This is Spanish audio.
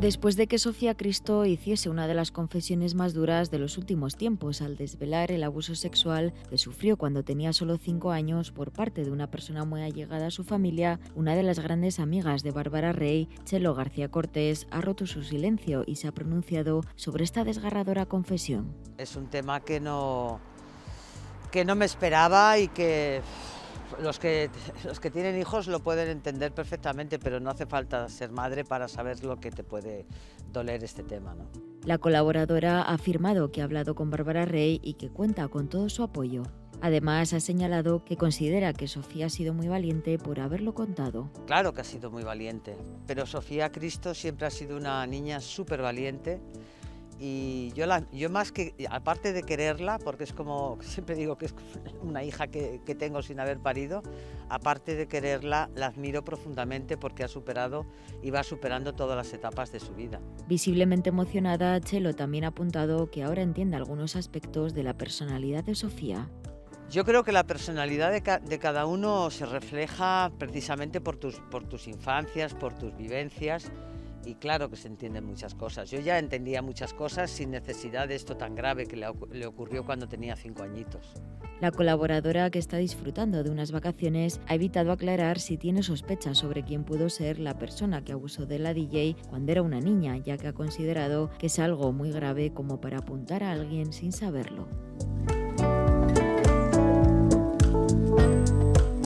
Después de que Sofía Cristo hiciese una de las confesiones más duras de los últimos tiempos al desvelar el abuso sexual que sufrió cuando tenía solo 5 años por parte de una persona muy allegada a su familia, una de las grandes amigas de Bárbara Rey, Chelo García Cortés, ha roto su silencio y se ha pronunciado sobre esta desgarradora confesión. Es un tema que no me esperaba y que los que tienen hijos lo pueden entender perfectamente, pero no hace falta ser madre para saber lo que te puede doler este tema, ¿no? La colaboradora ha afirmado que ha hablado con Bárbara Rey y que cuenta con todo su apoyo. Además, ha señalado que considera que Sofía ha sido muy valiente por haberlo contado. Claro que ha sido muy valiente, pero Sofía Cristo siempre ha sido una niña súper valiente. Y yo más que, aparte de quererla, porque es como, siempre digo que es una hija que tengo sin haber parido, aparte de quererla, la admiro profundamente porque ha superado y va superando todas las etapas de su vida. Visiblemente emocionada, Chelo también ha apuntado que ahora entiende algunos aspectos de la personalidad de Sofía. Yo creo que la personalidad de cada uno se refleja precisamente por tus infancias, por tus vivencias. Y claro que se entienden muchas cosas. Yo ya entendía muchas cosas sin necesidad de esto tan grave que le ocurrió cuando tenía 5 añitos. La colaboradora, que está disfrutando de unas vacaciones, ha evitado aclarar si tiene sospechas sobre quién pudo ser la persona que abusó de la DJ cuando era una niña, ya que ha considerado que es algo muy grave como para apuntar a alguien sin saberlo.